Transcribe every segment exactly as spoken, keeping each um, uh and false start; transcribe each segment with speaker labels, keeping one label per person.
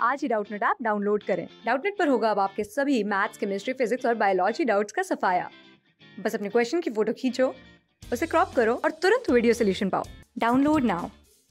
Speaker 1: आज ही Doubtnut app download करें। डाउटनेट पर होगा अब आपके सभी मैथ्स, केमिस्ट्री, फिजिक्स और बायोलॉजी डाउट्स का सफाया। बस अपने क्वेश्चन की फोटो खींचो, उसे क्रॉप करो और तुरंत वीडियो सोल्यूशन पाओ। Download now.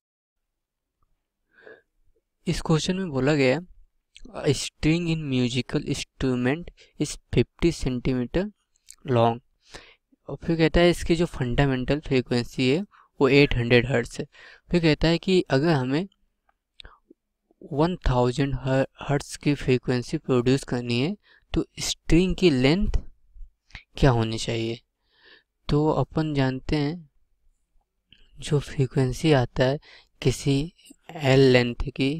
Speaker 2: इस क्वेश्चन में बोला गया है string in musical instrument is fifty centimetre long, और फिर कहता है इसकी जो फंडामेंटल फ्रीक्वेंसी है वो एट हंड्रेड हर्ट्ज है। फिर कहता है कि अगर हमें वन थाउजेंड हर्ट्ज की फ्रीक्वेंसी प्रोड्यूस करनी है तो स्ट्रिंग की लेंथ क्या होनी चाहिए। तो अपन जानते हैं जो फ्रीक्वेंसी आता है किसी एल लेंथ की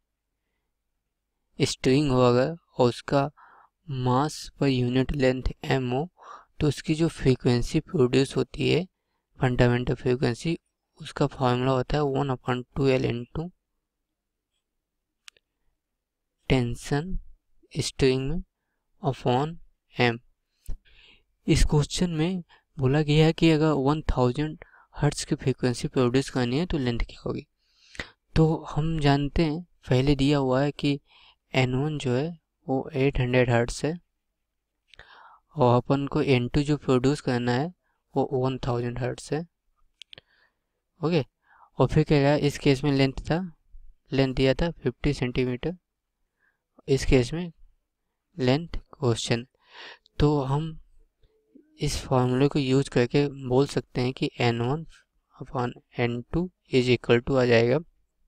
Speaker 2: स्ट्रिंग हो अगर और उसका मास पर यूनिट लेंथ एम हो तो उसकी जो फ्रीक्वेंसी प्रोड्यूस होती है फंडामेंटल फ्रीक्वेंसी, उसका फॉर्मूला होता है one upon two L into tension string में अपॉन एम। इस क्वेश्चन में बोला गया है कि अगर वन थाउजेंड हर्ट्ज की फ्रीक्वेंसी प्रोड्यूस करनी है तो लेंथ क्या होगी। तो हम जानते हैं पहले दिया हुआ है कि एन वन जो है वो एट हंड्रेड हर्ट्ज है और अपन को एन टू जो प्रोड्यूस करना है वो वन थाउजेंड हर्ट्ज है। ओके, और फिर क्या है इस केस में लेंथ था लेंथ दिया था फिफ्टी सेंटीमीटर, इस केस में लेंथ क्वेश्चन। तो हम इस फॉर्मूले को यूज करके बोल सकते हैं कि N one upon N two is equal to आ जाएगा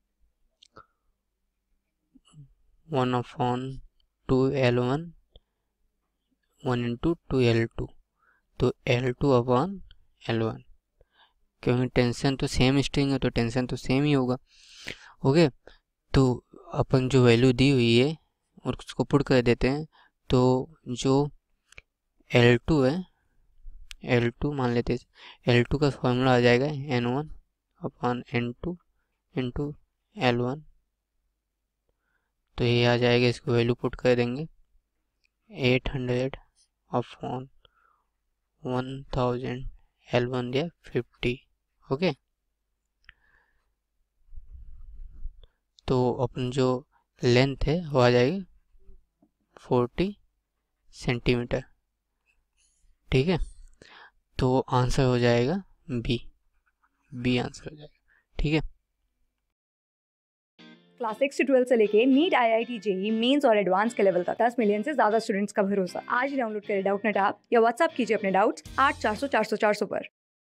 Speaker 2: one upon two L one one into two L two, तो L two upon L one, क्योंकि टेंशन तो सेम स्ट्रिंग है तो टेंशन तो सेम ही होगा। ओके, तो अपन जो वैल्यू दी हुई है और उसको पुट कर देते हैं। तो जो एल टू है एल टू मान लेते हैं, एल टू का फॉर्मूला आ जाएगा N one upon N two into L one, तो ये आ जाएगा, इसको वैल्यू पुट कर देंगे eight hundred upon one thousand L one दिया फिफ्टी। ओके, तो अपन जो लेंथ है वो आ जाएगी फोर्टी सेंटीमीटर। ठीक है, तो आंसर हो जाएगा बी बी आंसर हो जाएगा। ठीक है,
Speaker 1: क्लास सिक्स से ट्वेल्थ से लेके NEET, I I T, JEE mains और एडवांस के लेवल तक दस मिलियन से ज्यादा स्टूडेंट्स का भरोसा। आज ही डाउनलोड करें डाउटनेट ऐप या व्हाट्सएप कीजिए अपने डाउट्स आठ चार सौ चार सौ चार सौ पर।